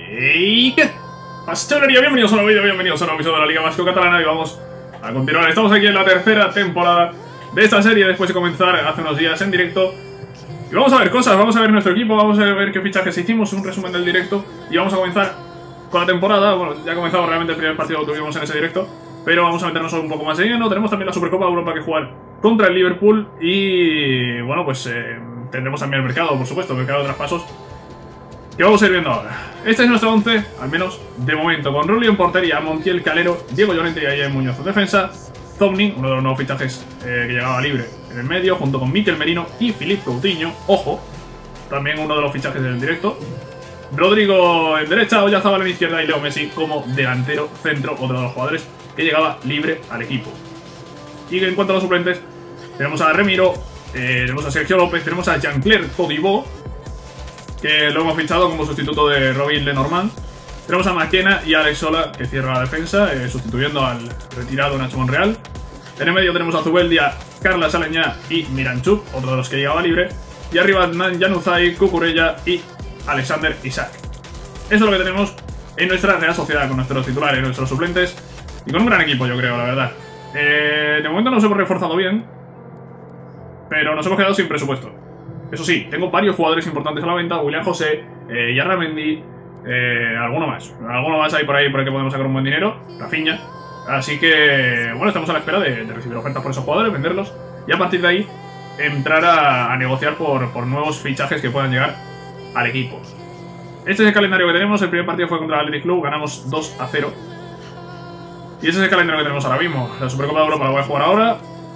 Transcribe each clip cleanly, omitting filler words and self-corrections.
¡Ey! ¿Qué pastelería? Bienvenidos a un nuevo vídeo, bienvenidos a un nuevo episodio de la Liga Vasco Catalana y vamos a continuar. Estamos aquí en la tercera temporada de esta serie después de comenzar hace unos días en directo. Y vamos a ver cosas, vamos a ver nuestro equipo, vamos a ver qué fichajes hicimos, un resumen del directo y vamos a comenzar con la temporada. Bueno, ya ha comenzado realmente el primer partido que tuvimos en ese directo, pero vamos a meternos un poco más de lleno. Tenemos también la Supercopa de Europa que jugar contra el Liverpool y bueno, pues tendremos también el mercado, por supuesto, el mercado de traspasos que vamos a ir viendo ahora. Este es nuestro 11, al menos de momento, con Rulli en portería, Montiel, Calero, Diego Llorente y Ayer Muñoz en defensa, Zomni, uno de los nuevos fichajes que llegaba libre en el medio, junto con Mikel Merino y Philippe Coutinho, ojo, también uno de los fichajes del directo, Rodrigo en derecha, Oyarzabal en izquierda y Leo Messi como delantero centro, otro de los jugadores que llegaba libre al equipo. Y en cuanto a los suplentes, tenemos a Remiro, tenemos a Sergio López, tenemos a Jean-Claire Todibo, que lo hemos fichado como sustituto de Robin Lenormand. Tenemos a McKenna y a Alex Sola, que cierra la defensa, sustituyendo al retirado Nacho Monreal. En el medio tenemos a Zubeldia, Carla Saleñá y Miranchuk, otro de los que llegaba libre. Y arriba Adnan Januzaj, Cucurella y Alexander Isak. Eso es lo que tenemos en nuestra Real Sociedad, con nuestros titulares, nuestros suplentes. Y con un gran equipo, yo creo, la verdad. De momento nos hemos reforzado bien, pero nos hemos quedado sin presupuesto. Eso sí, tengo varios jugadores importantes a la venta: William José, Yarra Mendy, alguno más hay por ahí por el que podemos sacar un buen dinero, Rafinha. Así que, bueno, estamos a la espera de recibir ofertas por esos jugadores, venderlos y a partir de ahí entrar a negociar por nuevos fichajes que puedan llegar al equipo. Este es el calendario que tenemos. El primer partido fue contra el Athletic Club, ganamos 2-0. Y ese es el calendario que tenemos ahora mismo. La Supercopa de Europa la voy a jugar ahora.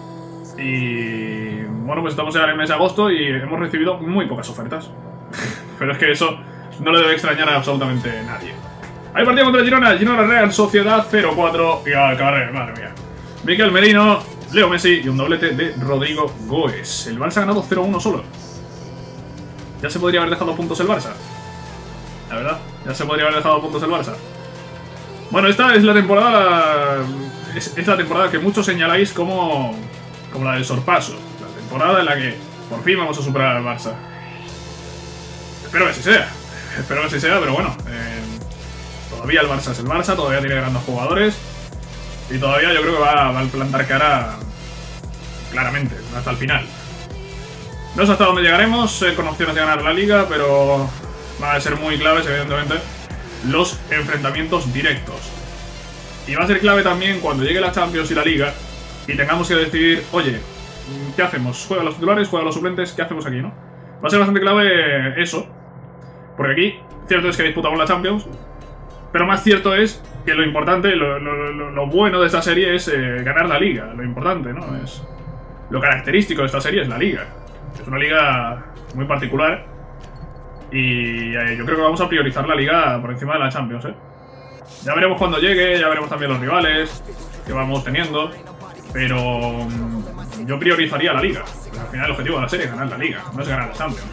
Y bueno, pues estamos en el mes de agosto y hemos recibido muy pocas ofertas. Pero es que eso no le debe extrañar a absolutamente nadie. Hay partido contra Girona, Real Sociedad 0-4 y al carrer, madre mía. Mikel Merino, Leo Messi y un doblete de Rodrigo Goes. El Barça ha ganado 0-1 solo. Ya se podría haber dejado puntos el Barça. La verdad, ya se podría haber dejado puntos el Barça. Bueno, esta es la temporada. Es la temporada que muchos señaláis como la del sorpaso. La temporada en la que por fin vamos a superar al Barça. Espero que así sea. Espero que así sea, pero bueno. Todavía el Barça es el Barça, todavía tiene grandes jugadores. Y todavía yo creo que va a plantar cara claramente, hasta el final. No sé hasta dónde llegaremos con opciones de ganar la Liga, pero van a ser muy claves, evidentemente, los enfrentamientos directos. Y va a ser clave también cuando llegue la Champions y la Liga y tengamos que decidir, oye, ¿qué hacemos? ¿Juegan los titulares? ¿Juegan los suplentes? ¿Qué hacemos aquí, no? Va a ser bastante clave eso, porque aquí, cierto es que disputamos la Champions, pero más cierto es que lo importante, lo bueno de esta serie es ganar la Liga, lo importante, ¿no? Es lo característico de esta serie es la Liga. Es una liga muy particular y yo creo que vamos a priorizar la Liga por encima de la Champions, ¿eh? Ya veremos cuando llegue, ya veremos también los rivales que vamos teniendo, pero yo priorizaría la Liga. Pues al final el objetivo de la serie es ganar la Liga, no es ganar la Champions.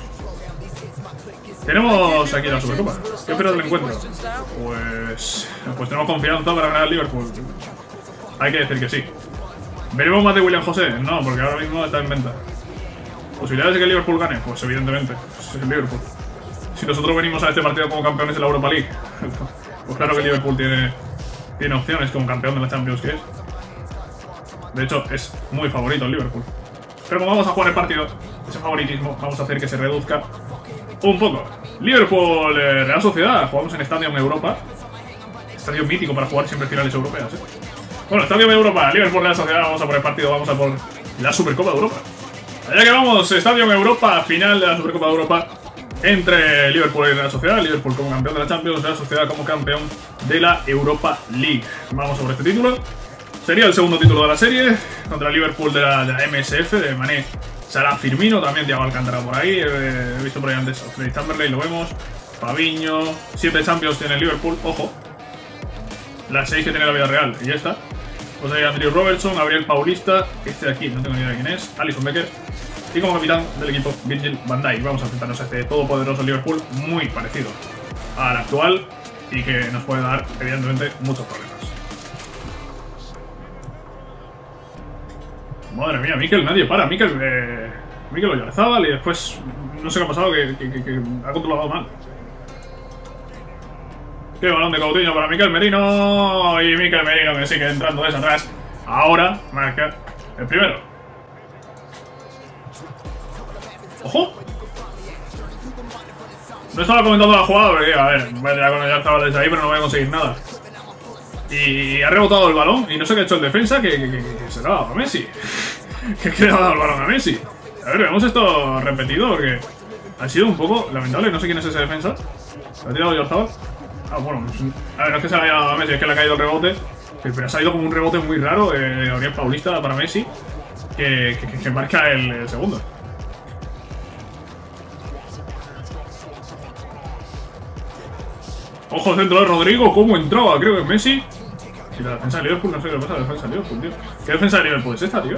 Tenemos aquí la Supercopa. ¿Qué espero del encuentro? Pues tenemos confianza para ganar al Liverpool. Hay que decir que sí. ¿Veremos más de William José? No, porque ahora mismo está en venta. ¿Posibilidades de que el Liverpool gane? Pues evidentemente, es el Liverpool. Si nosotros venimos a este partido como campeones de la Europa League, pues claro que el Liverpool tiene opciones como campeón de la Champions que es. De hecho, es muy favorito el Liverpool. Pero como vamos a jugar el partido, ese favoritismo vamos a hacer que se reduzca un poco. Liverpool, Real Sociedad, jugamos en Stadium Europa. Estadio mítico para jugar siempre finales europeas, ¿eh? Bueno, Stadium Europa, Liverpool, Real Sociedad, vamos a por el partido, vamos a por la Supercopa de Europa. Allá que vamos, Stadium Europa, final de la Supercopa de Europa entre Liverpool y Real Sociedad. Liverpool como campeón de la Champions, Real Sociedad como campeón de la Europa League. Vamos sobre este título. Sería el segundo título de la serie contra el Liverpool de la MSF, de Mané, Salah, Firmino, también Thiago Alcántara por ahí. He visto por ahí antes a Freddy Chamberlain, lo vemos. Fabinho, 7 Champions tiene el Liverpool, ojo. Las 6 que tiene la vida real, y ya está. Pues hay Andrew Robertson, Gabriel Paulista, este de aquí, no tengo ni idea de quién es, Alisson Becker. Y como capitán del equipo, Virgil van Dijk. Vamos a enfrentarnos a este todopoderoso Liverpool, muy parecido al actual y que nos puede dar, evidentemente, muchos problemas. Madre mía, Mikel, nadie para. Mikel Oyarzabal y después no sé qué ha pasado, que ha controlado mal. Qué balón de Coutinho para Mikel Merino. Y Mikel Merino que sigue entrando desde atrás. Ahora marca el primero. ¡Ojo! No estaba comentando la jugada porque, a ver, voy a tirar con el Oyarzabal desde ahí, pero no voy a conseguir nada. Y ha rebotado el balón y no sé qué ha hecho el defensa, que se lo ha dado a Messi. Que le ha dado el balón a Messi. A ver, veamos esto repetido porque ha sido un poco lamentable. No sé quién es ese defensa. ¿Lo ha tirado Oyarzabal? Ah, bueno, pues, a ver, no es que se le haya dado a Messi, es que le ha caído el rebote. Pero ha salido como un rebote muy raro de Gabriel Paulista para Messi, que marca el segundo. Ojo, centro de Rodrigo, ¿cómo entraba? Creo que Messi. Y la defensa de Liverpool, no sé qué le pasa a la defensa de Liverpool, tío. ¿Qué defensa de Liverpool es esta, tío?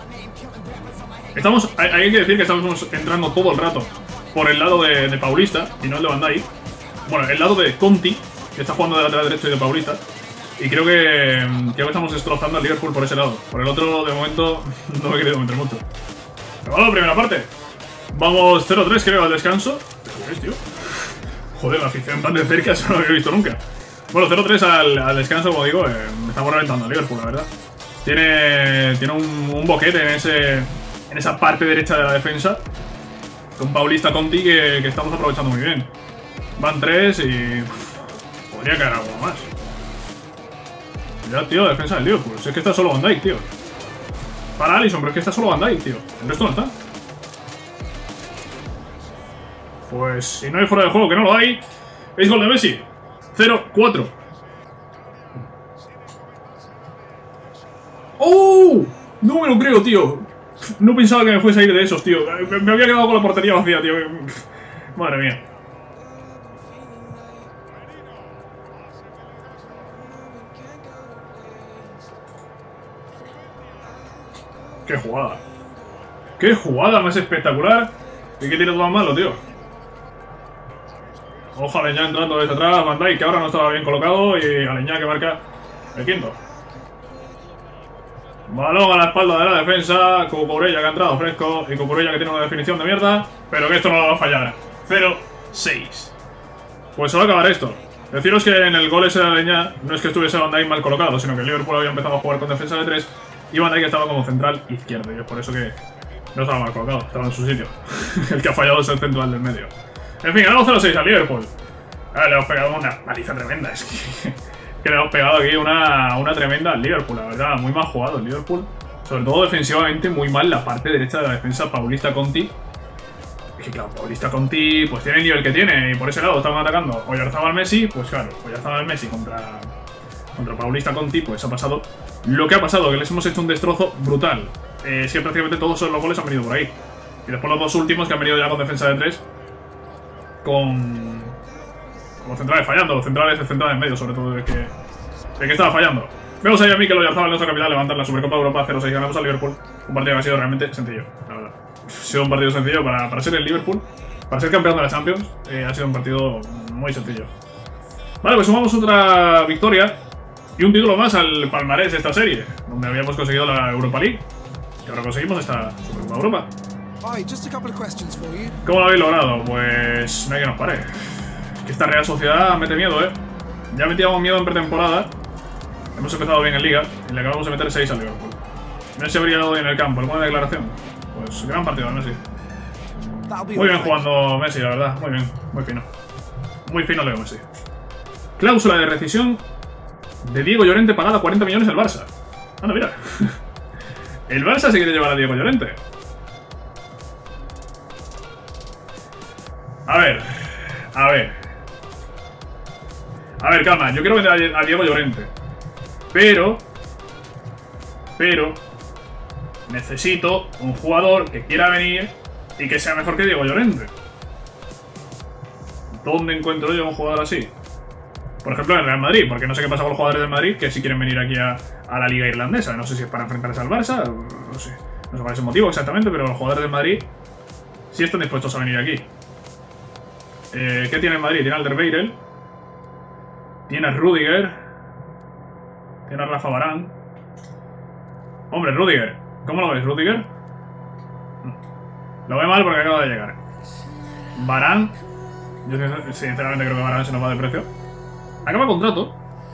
Hay que decir que estamos entrando todo el rato por el lado de Paulista y no el de Van Dijk. Bueno, el lado de Conti, que está jugando de lateral derecho, y de Paulista. Y creo que estamos destrozando al Liverpool por ese lado. Por el otro, de momento, no me he querido meter mucho. Pero bueno, primera parte. Vamos 0-3, creo, al descanso. ¿Qué es, tío? Joder, la afición tan de cerca, eso no lo había visto nunca. Bueno, 0-3 al descanso, como digo, me estamos reventando a Liverpool, la verdad. Tiene un boquete en esa parte derecha de la defensa, con Paulista Conti, que estamos aprovechando muy bien. Van 3 y podría caer algo más. Ya, tío, la defensa del Liverpool. Si es que está solo Van Dijk, tío. Para Alisson, pero es que está solo Van Dijk, tío. El resto no está. Pues si no hay fuera de juego, que no lo hay. Es gol de Messi. 0-4. ¡Oh! No me lo creo, tío. No pensaba que me fuese a ir de esos, tío. Me había quedado con la portería vacía, tío. Madre mía. ¡Qué jugada! ¡Qué jugada más espectacular! ¿Y qué tiro tan malo, tío? Ojo, Aleñá entrando desde atrás, Van Dijk, que ahora no estaba bien colocado, y Aleñá que marca el quinto. Balón a la espalda de la defensa, Cucurella que ha entrado fresco, y Cucurella que tiene una definición de mierda, pero que esto no lo va a fallar. 0-6. Pues se va a acabar esto. Deciros que en el gol ese de Aleñá no es que estuviese Van Dijk mal colocado, sino que el Liverpool había empezado a jugar con defensa de 3, y Van Dijk estaba como central izquierdo, y es por eso que no estaba mal colocado, estaba en su sitio. El que ha fallado es el central del medio. En fin, ganamos 0-6 al Liverpool. Ahora le hemos pegado una paliza tremenda. Es que le hemos pegado aquí una tremenda al Liverpool, la verdad. Muy mal jugado el Liverpool. Sobre todo defensivamente, muy mal la parte derecha de la defensa Paulista Conti. Es que claro, Paulista Conti pues tiene el nivel que tiene y por ese lado estaban atacando Oyarzabal Messi. Pues claro, Oyarzabal Messi contra Paulista Conti, pues ha pasado lo que ha pasado, que les hemos hecho un destrozo brutal. Es que prácticamente todos los goles han venido por ahí. Y después los dos últimos que han venido ya con defensa de 3. Con los centrales fallando, los centrales en medio, sobre todo de que estaba fallando. Vemos ahí a Mikel Oyarzabal, nuestra capital, levantar la Supercopa de Europa 0-6, ganamos al Liverpool. Un partido que ha sido realmente sencillo, la verdad. Ha sido un partido sencillo para ser el Liverpool, para ser campeón de la Champions. Ha sido un partido muy sencillo. Vale, pues sumamos otra victoria y un título más al palmarés de esta serie, donde habíamos conseguido la Europa League y ahora conseguimos esta Supercopa de Europa. ¿Cómo lo habéis logrado? Pues no hay que nos pare. Que esta Real Sociedad mete miedo, Ya metíamos miedo en pretemporada. Hemos empezado bien en Liga y le acabamos de meter 6 al Liverpool. Messi ha brillado hoy en el campo. ¿Alguna declaración? Pues gran partido de Messi. Muy bien jugando Messi, la verdad. Muy bien, muy fino. Muy fino Leo Messi. Cláusula de rescisión de Diego Llorente pagada 40 millones al Barça. Anda, mira. El Barça se quiere llevar a Diego Llorente. A ver, calma, yo quiero vender a Diego Llorente. Pero necesito un jugador que quiera venir y que sea mejor que Diego Llorente. ¿Dónde encuentro yo un jugador así? Por ejemplo, en el Real Madrid, porque no sé qué pasa con los jugadores del Madrid que si quieren venir aquí a la Liga Irlandesa. No sé si es para enfrentarse al Barça, no sé. No sé cuál es el motivo exactamente, pero los jugadores del Madrid sí están dispuestos a venir aquí. ¿Qué tiene el Madrid? Tiene a Alderweireld, tiene a Rudiger, tiene a Rafa Varane. Hombre, Rudiger, ¿cómo lo ves, Rudiger? Lo ve mal porque acaba de llegar. Varane, yo sinceramente creo que Varane se nos va de precio. Acaba contrato.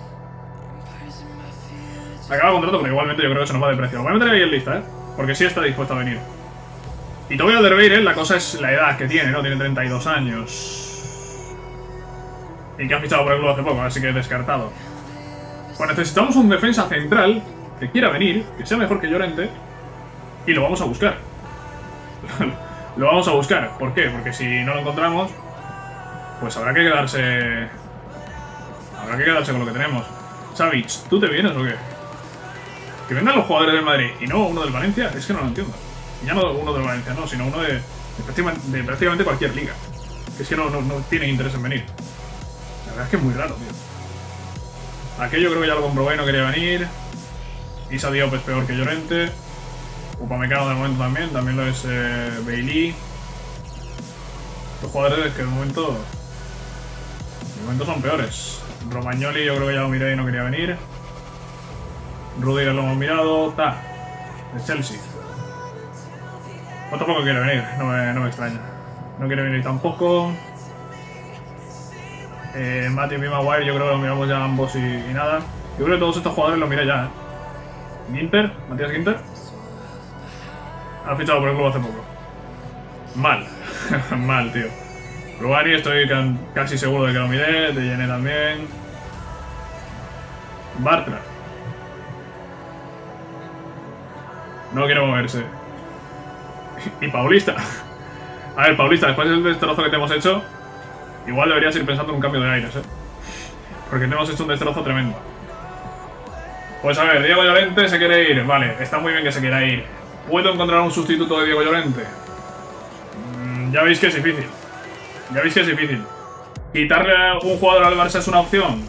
Acaba contrato, pero igualmente yo creo que se nos va de precio. Lo voy a meter ahí en lista, porque sí está dispuesto a venir. Y Toby Alderweireld, la cosa es la edad que tiene, ¿no? Tiene 32 años. Y que ha fichado por el club hace poco, así que descartado. Pues necesitamos un defensa central que quiera venir, que sea mejor que Llorente. Y lo vamos a buscar. Lo vamos a buscar. ¿Por qué? Porque si no lo encontramos, pues habrá que quedarse... Habrá que quedarse con lo que tenemos. Savic, ¿tú te vienes o qué? Que vengan los jugadores del Madrid y no uno del Valencia, es que no lo entiendo. Y ya no uno del Valencia, no, sino uno de prácticamente cualquier liga. Que es que no tienen interés en venir. La verdad es que es muy raro, tío. Aquello creo que ya lo comprobé, no quería venir. Isa Diop es peor que Llorente. Upamecano de momento también lo es Bailey. Los jugadores que de momento son peores. Romagnoli yo creo que ya lo miré y no quería venir. Rudiger lo hemos mirado. De Chelsea. Otro poco quiere venir, no me extraña. No quiere venir tampoco. Matthew y Maguire yo creo que lo miramos ya ambos y nada. Yo creo que todos estos jugadores los miré ya, Ginter, Matías Ginter. Ha fichado por el club hace poco. Mal. Mal, tío. Rubani estoy casi seguro de que lo miré. De Yené también. Bartra. No quiere moverse. Y Paulista. A ver, Paulista, después del destrozo que te hemos hecho, igual deberías ir pensando en un cambio de aires, porque te hemos hecho un destrozo tremendo. Pues a ver, Diego Llorente se quiere ir. Vale, está muy bien que se quiera ir. ¿Puedo encontrar un sustituto de Diego Llorente? Ya veis que es difícil. Ya veis que es difícil. ¿Quitarle a un jugador al Barça es una opción?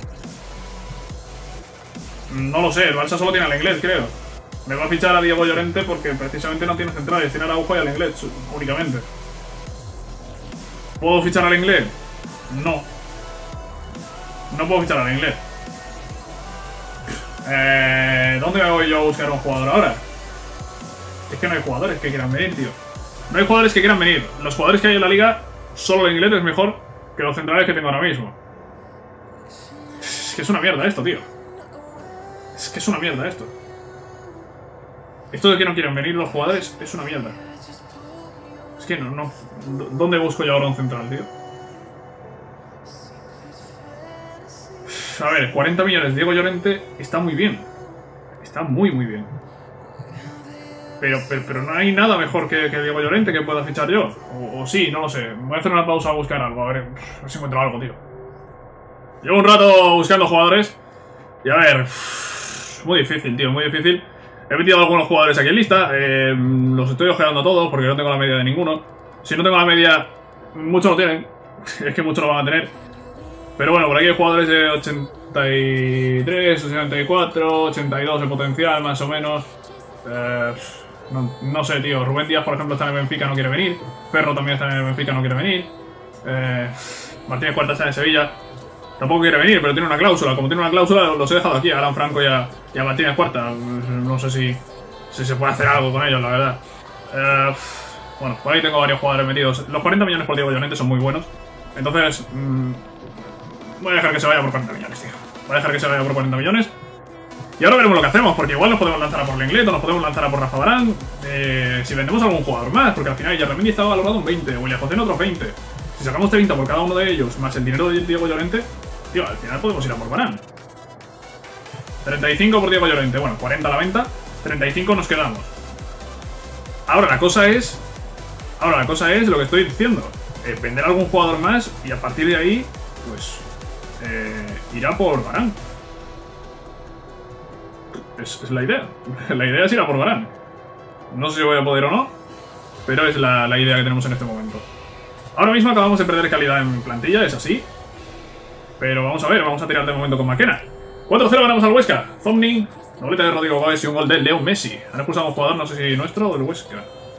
No lo sé, el Barça solo tiene al inglés, creo. Me va a fichar a Diego Llorente porque precisamente no tiene centrales, tiene a Araujo y al inglés únicamente. ¿Puedo fichar al inglés? No. No puedo fichar al inglés. ¿Dónde me voy yo a buscar un jugador ahora? Es que no hay jugadores que quieran venir, tío. No hay jugadores que quieran venir. Los jugadores que hay en la liga, solo el inglés es mejor que los centrales que tengo ahora mismo. Es que es una mierda esto, tío. Es que es una mierda esto. Esto de que no quieren venir los jugadores es una mierda. Es que no. ¿Dónde busco yo ahora un central, tío? A ver, 40 millones. Diego Llorente está muy bien. Está muy bien. Pero no hay nada mejor que Diego Llorente que pueda fichar yo. O sí, no lo sé. Voy a hacer una pausa a buscar algo. A ver si encuentro algo, tío. Llevo un rato buscando jugadores. Y a ver... Muy difícil, tío. Muy difícil. He metido algunos jugadores aquí en lista. Los estoy ojeando todos porque no tengo la media de ninguno. Si no tengo la media, muchos lo tienen. Es que muchos lo van a tener. Pero bueno, por aquí hay jugadores de 83, 84, 82 de potencial, más o menos. No sé, tío. Rubén Díaz, por ejemplo, está en el Benfica, no quiere venir. Ferro también está en el Benfica, no quiere venir. Martínez Cuarta está en Sevilla. Tampoco quiere venir, pero tiene una cláusula. Como tiene una cláusula, los he dejado aquí a Alan Franco y a Martínez Cuarta. No sé si se puede hacer algo con ellos, la verdad. Bueno, por ahí tengo varios jugadores metidos. Los 40 millones por Diego Llorente son muy buenos. Entonces, voy a dejar que se vaya por 40 millones, tío. Voy a dejar que se vaya por 40 millones. Y ahora veremos lo que hacemos, porque igual nos podemos lanzar a por Lenglet o nos podemos lanzar a por Rafa Varane. Si vendemos a algún jugador más, porque al final Yarramendi estaba valorado en 20, William José en otros 20. Si sacamos 30 por cada uno de ellos, más el dinero de Diego Llorente, tío, al final podemos ir a por Varane. 35 por Diego Llorente, bueno, 40 a la venta, 35 nos quedamos. Ahora la cosa es lo que estoy diciendo. Vender a algún jugador más y a partir de ahí, pues, irá por Varane. Es la idea. La idea es ir a por Varane. No sé si voy a poder o no, pero es la idea que tenemos en este momento. Ahora mismo acabamos de perder calidad en plantilla, es así. Pero vamos a ver, vamos a tirar de momento con Maquena. 4-0 ganamos al Huesca. Zomni, doblete de Rodrigo Gómez y un gol de Leo Messi. Han expulsado a un jugador, no sé si nuestro o del Huesca.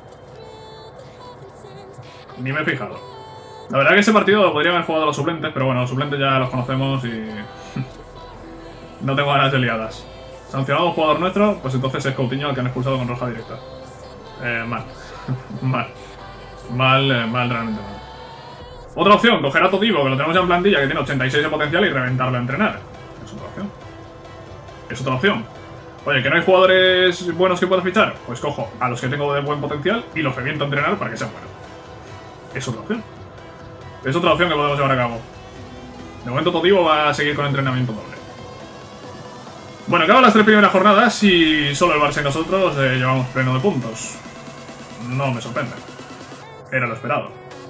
Ni me he fijado. La verdad que ese partido podrían haber jugado a los suplentes, pero bueno, los suplentes ya los conocemos y... no tengo ganas de liadas. Sancionado a un jugador nuestro, pues entonces es Coutinho el que han expulsado con roja directa. Mal. Mal, realmente mal. Otra opción, coger a Todibo, que lo tenemos ya en plantilla, que tiene 86 de potencial, y reventarlo a entrenar. Es otra opción. Es otra opción. Oye, ¿que no hay jugadores buenos que pueda fichar? Pues cojo a los que tengo de buen potencial y los reviento a entrenar para que sean buenos. Es otra opción. Es otra opción que podemos llevar a cabo. De momento Todibo va a seguir con entrenamiento doble. Bueno, acaban las 3 primeras jornadas y solo el Barça y nosotros llevamos pleno de puntos. No me sorprende. Era lo esperado.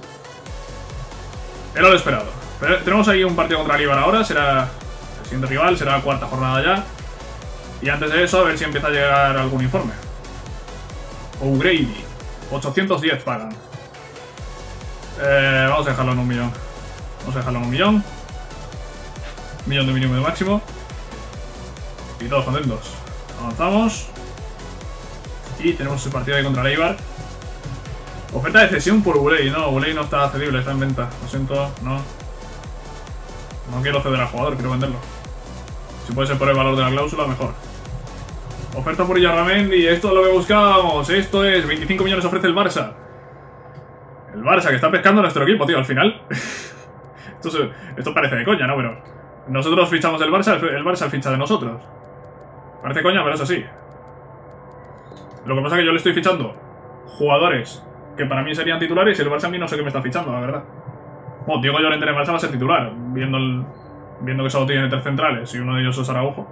Era lo esperado. Pero tenemos ahí un partido contra el Eibar ahora, será el siguiente rival, será la 4ª jornada ya. Y antes de eso, a ver si empieza a llegar algún informe. O'Grady, 810 pagan. Vamos a dejarlo en 1 millón. Vamos a dejarlo en 1 millón. 1 millón de mínimo y de máximo. Y todos contentos. Avanzamos. Y tenemos el partido ahí contra el Eibar. Oferta de cesión por Uley. No, Uley no está cedible, está en venta. Lo siento, no. No quiero ceder al jugador, quiero venderlo. Si puede ser por el valor de la cláusula, mejor. Oferta por Yarramendi, esto es lo que buscábamos. Esto es 25 millones ofrece el Barça. El Barça que está pescando a nuestro equipo, tío, al final. Esto parece de coña, ¿no? Pero nosotros fichamos el Barça ficha de nosotros. Parece coña, pero es así. Lo que pasa es que yo le estoy fichando jugadores que para mí serían titulares y el Barça a mí no sé qué me está fichando, la verdad. Bueno, Diego Llorente en el Barça va a ser titular, viendo que solo tiene 3 centrales y uno de ellos es Araujo.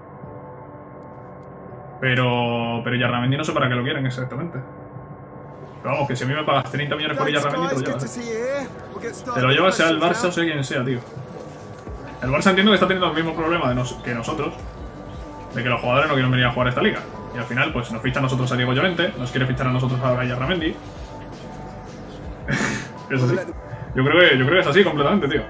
Pero Yarramendi no sé para qué lo quieren exactamente. Pero vamos, que si a mí me pagas 30 millones por Yarramendi, te lo llevas. Te lo llevas sea el Barça o sea quien sea, tío. El Barça entiendo que está teniendo el mismo problema que nosotros, de que los jugadores no quieren venir a jugar esta liga. Y al final, pues nos ficha a nosotros a Diego Llorente, nos quiere fichar a nosotros a Yarramendi. Es así. Yo creo que es así completamente, tío.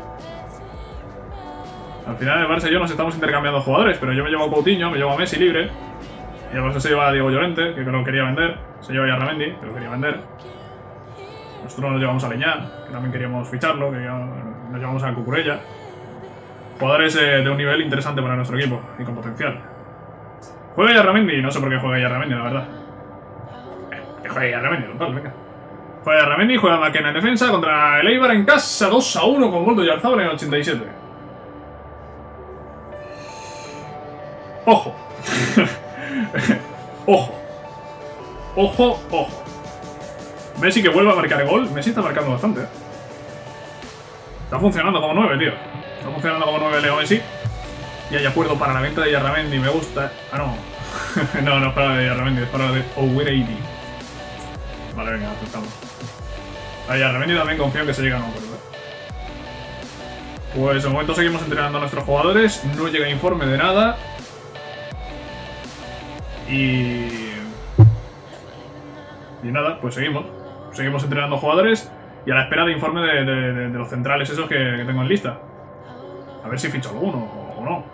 Al final el Barça y yo nos estamos intercambiando jugadores, pero yo me llevo a Coutinho, me llevo a Messi libre. Y el Barça se lleva a Diego Llorente, que lo quería vender. Se lleva a Yarramendi, que lo quería vender. Nosotros nos llevamos a Leñán, que también queríamos ficharlo, que nos llevamos a Cucurella. Jugadores de un nivel interesante para nuestro equipo y con potencial. Juega Yarramendi, no sé por qué juega Yarramendi, la verdad. Que juegue Yarramendi, total, venga. Juega Yarramendi, juega Maquena en defensa contra el Eibar en casa, 2-1 con gol de Oyarzabal en el 87. Ojo. Ojo. Ojo, ojo. Messi que vuelve a marcar el gol. Messi está marcando bastante, ¿eh? Está funcionando como 9, tío. Está funcionando como 9 Leo Messi. Y hay acuerdo para la venta de Yarramendi, me gusta. Ah, no. No es para la de Yarramendi, es para la de O'Grady. Vale, venga, aceptamos. A Yarramendi también confío en que se llegue a un acuerdo. Pues de momento seguimos entrenando a nuestros jugadores. No llega informe de nada. Y nada, pues seguimos. Seguimos entrenando jugadores y a la espera de informe de los centrales esos que tengo en lista. A ver si ficho alguno o no.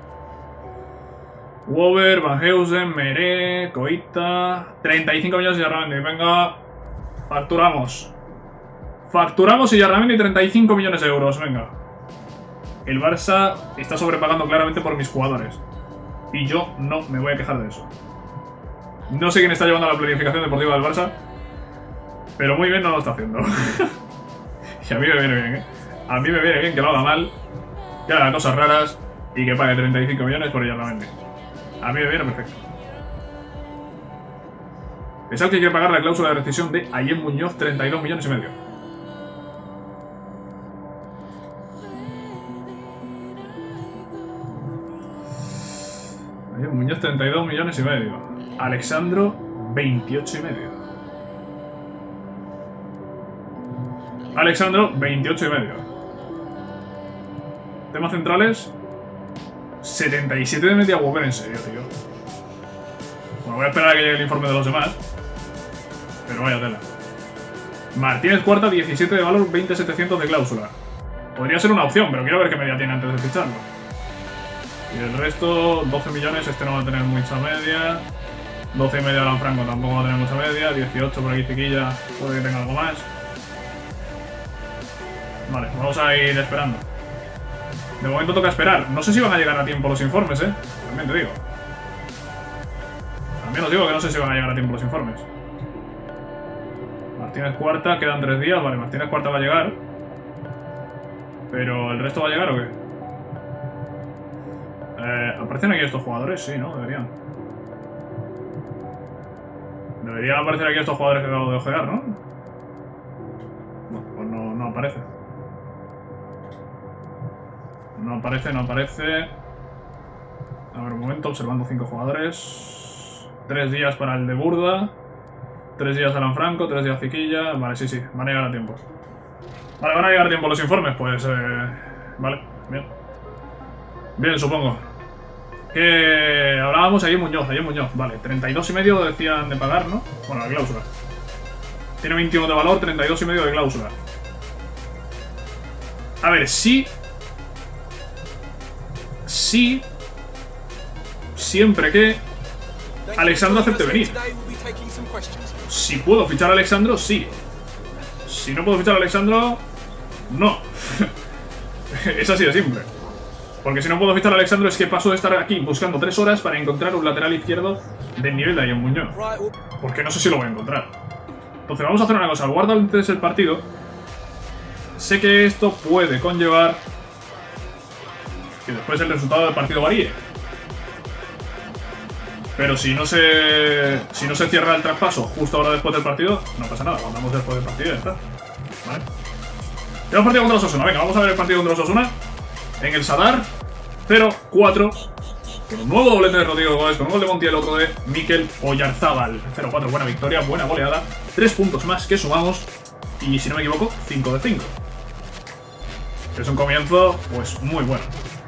Wober, Van Heusen, Meré, Koita... 35 millones de Yarramendi, venga. Facturamos. Facturamos y Yarramendi 35 millones de euros, venga. El Barça está sobrepagando claramente por mis jugadores. Y yo no me voy a quejar de eso. No sé quién está llevando la planificación deportiva del Barça, pero muy bien no lo está haciendo. Y a mí me viene bien, ¿eh? A mí me viene bien que lo haga mal, que haga cosas raras y que pague 35 millones por Yarramendi. A mí me viene perfecto. Es el que quiere pagar la cláusula de rescisión de Ayem Muñoz, 32 millones y medio. Ayem Muñoz, 32 millones y medio. Alexandro, 28 y medio. Alexandro, 28 y medio. Temas centrales, 77 de media. Wober, en serio, tío. Bueno, voy a esperar a que llegue el informe de los demás. Pero vaya tela. Martínez Cuarta, 17 de valor, 20.700 de cláusula. Podría ser una opción, pero quiero ver qué media tiene antes de ficharlo. Y el resto, 12 millones, este no va a tener mucha media. 12 y medio Alan Franco tampoco va a tener mucha media. 18 por aquí Chiquilla, puede que tenga algo más. Vale, vamos a ir esperando. De momento toca esperar. No sé si van a llegar a tiempo los informes, también te digo. También os digo que no sé si van a llegar a tiempo los informes. Martínez Cuarta, quedan 3 días. Vale, Martínez Cuarta va a llegar. Pero ¿el resto va a llegar o qué? ¿Aparecen aquí estos jugadores? Sí, ¿no? Deberían. Deberían aparecer aquí estos jugadores que acabo de ojear, ¿no? Bueno, pues no aparece. No aparece, no aparece. A ver, un momento, observando 5 jugadores. 3 días para el de Burda. 3 días Alan Franco, 3 días Ziquilla. Vale, sí, van a llegar a tiempo. Vale, van a llegar a tiempo los informes, pues... Vale, bien. Bien, supongo. Que hablábamos ahí Muñoz, vale, 32,5 decían de pagar, ¿no? Bueno, la cláusula. Tiene 21 de valor, 32,5 de cláusula. A ver, sí, siempre que Alexandro acepte venir. Si puedo fichar a Alexandro, sí. Si no puedo fichar a Alexandro, no. Es así de simple. Porque si no puedo fichar a Alexandro es que paso de estar aquí buscando 3 horas para encontrar un lateral izquierdo del nivel de Ian Muñoz. Porque no sé si lo voy a encontrar. Entonces vamos a hacer una cosa. Guardo antes el partido. Sé que esto puede conllevar que después el resultado del partido varíe. Pero si no se cierra el traspaso justo ahora después del partido, no pasa nada. Mandamos después del partido y ya está. ¿Vale? Tenemos partido contra Osasuna. Venga, vamos a ver el partido contra Osasuna. En el Sadar, 0-4. Con un nuevo doblete de Rodrigo Gómez, con un gol de Montiel, otro de Mikel Oyarzábal. 0-4, buena victoria, buena goleada. 3 puntos más que sumamos. Y si no me equivoco, 5 de 5. Es un comienzo, pues, muy bueno.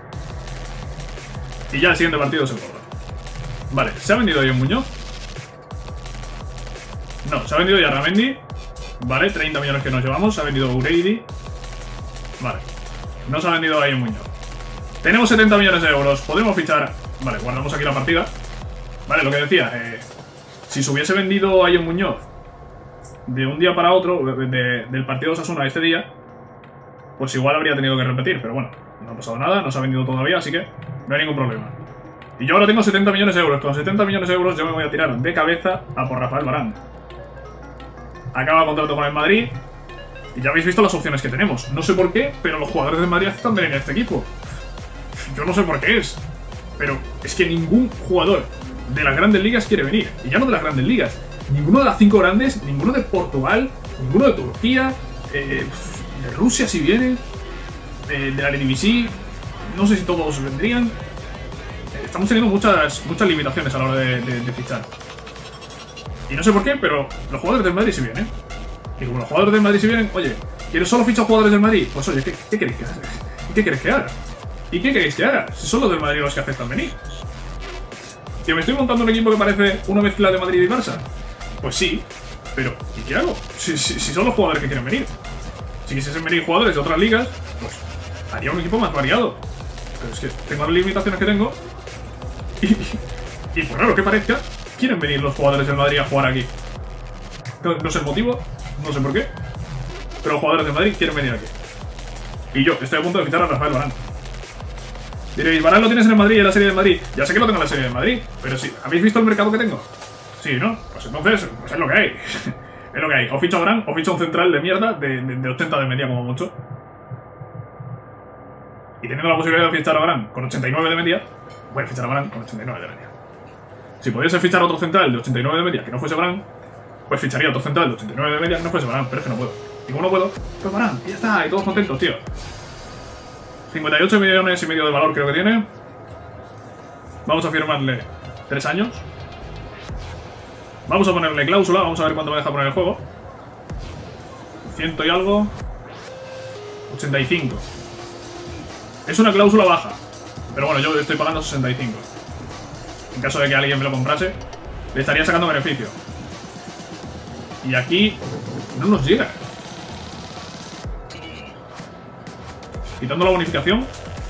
Y ya el siguiente partido es el Gordo. Vale, ¿se ha vendido Ian Muñoz? No, se ha vendido Yarramendi. Vale, 30 millones que nos llevamos. Se ha vendido Ureidi. Vale. No se ha vendido a Ian Muñoz. Tenemos 70 millones de euros. Podemos fichar... Vale, guardamos aquí la partida. Vale, lo que decía. Si se hubiese vendido a Ian Muñoz de un día para otro, del partido de Osasuna este día, pues igual habría tenido que repetir. Pero bueno, no ha pasado nada. No se ha vendido todavía, así que no hay ningún problema. Y yo ahora tengo 70 millones de euros. Con 70 millones de euros yo me voy a tirar de cabeza a por Rafael Varane. Acaba contrato con el Madrid. Y ya habéis visto las opciones que tenemos. No sé por qué, pero los jugadores del Madrid aceptan venir a este equipo. Yo no sé por qué es. Pero es que ningún jugador de las grandes ligas quiere venir. Y ya no de las grandes ligas. Ninguno de las 5 grandes, ninguno de Portugal, ninguno de Turquía, de Rusia si viene, de la Eredivisie. No sé si todos vendrían. Estamos teniendo muchas limitaciones a la hora de fichar. Y no sé por qué, pero los jugadores del Madrid sí vienen. Y como los jugadores del Madrid si vienen, oye, ¿quieres solo fichar jugadores del Madrid? Pues oye, ¿qué queréis que haga? ¿Qué queréis que haga? ¿Y qué queréis que haga? Si son los del Madrid los que aceptan venir. ¿Que me estoy montando un equipo que parece una mezcla de Madrid y Barça? Pues sí, pero ¿y qué hago? Si son los jugadores que quieren venir. Si quisiesen venir jugadores de otras ligas, pues haría un equipo más variado. Pero es que tengo las limitaciones que tengo. Y por raro que parezca, quieren venir los jugadores del Madrid a jugar aquí. No sé el motivo, no sé por qué, pero los jugadores del Madrid quieren venir aquí. Y yo estoy a punto de fichar a Rafael Varane. Diréis, Varane lo tienes en el Madrid, en la serie del Madrid. Ya sé que lo tengo en la serie del Madrid, pero sí, ¿habéis visto el mercado que tengo? Sí, ¿no? Pues entonces, pues es lo que hay. Es lo que hay. O ficho a Varane, o ficho a un central de mierda de 80 de media como mucho. Y teniendo la posibilidad de fichar a Varane con 89 de media, voy a fichar a Varane con 89 de media. Si pudiese fichar a otro central de 89 de media que no fuese Varane, pues ficharía otro central de 89 de media que no fuese Varane, pero es que no puedo. Y como no puedo, pues Varane, y ya está, y todos contentos, tío. 58 millones y medio de valor creo que tiene. Vamos a firmarle 3 años. Vamos a ponerle cláusula, vamos a ver cuánto me deja poner el juego. 100 y algo. 85. Es una cláusula baja, pero bueno, yo estoy pagando 65. En caso de que alguien me lo comprase, le estaría sacando beneficio. Y aquí no nos llega. Quitando la bonificación.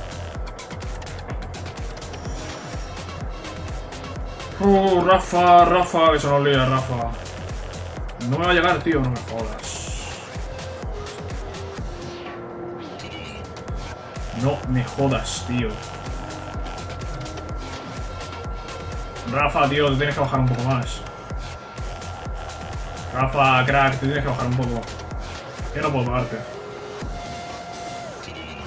Rafa, que se nos lía, Rafa. No me va a llegar, tío, no me jodas. No me jodas, tío. Rafa, tío, te tienes que bajar un poco más. Rafa, crack, te tienes que bajar un poco. Yo no puedo pagarte.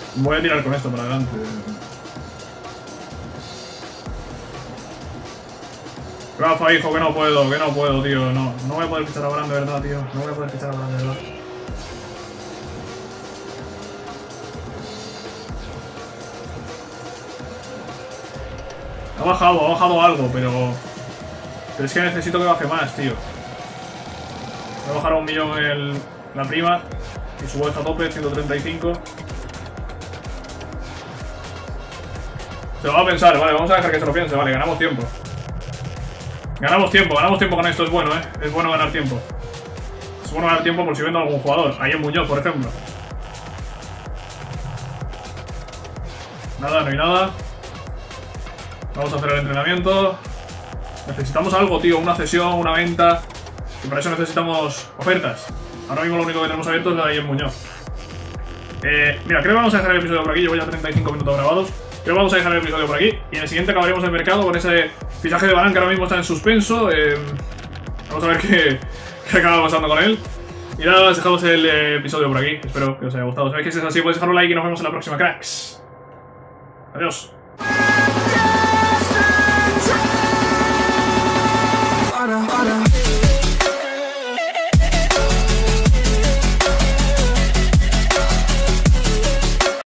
Voy a tirar con esto para adelante. Rafa, hijo, que no puedo, tío. No voy a poder fichar a Varane de verdad, tío. No voy a poder fichar a Varane de verdad. Ha bajado algo, pero es que necesito que baje más, tío. Voy a bajar a 1 millón la prima. Y subo esta a tope, 135. Se lo va a pensar, vale, vamos a dejar que se lo piense, vale, ganamos tiempo. Ganamos tiempo con esto, es bueno, es bueno ganar tiempo. Es bueno ganar tiempo por si vendo a algún jugador. Ahí en Muñoz, por ejemplo. Nada, no hay nada. Vamos a hacer el entrenamiento. Necesitamos algo, tío, una cesión, una venta. Y para eso necesitamos ofertas. Ahora mismo lo único que tenemos abierto es la de ahí en Muñoz. Mira, creo que vamos a dejar el episodio por aquí. Llevo ya 35 minutos grabados. Creo que vamos a dejar el episodio por aquí. Y en el siguiente acabaremos el mercado con ese fichaje de Varane que ahora mismo está en suspenso. Vamos a ver qué acaba pasando con él. Y nada, dejamos el episodio por aquí. Espero que os haya gustado. Si veis que es así, podéis dejar un like y nos vemos en la próxima, cracks. Adiós.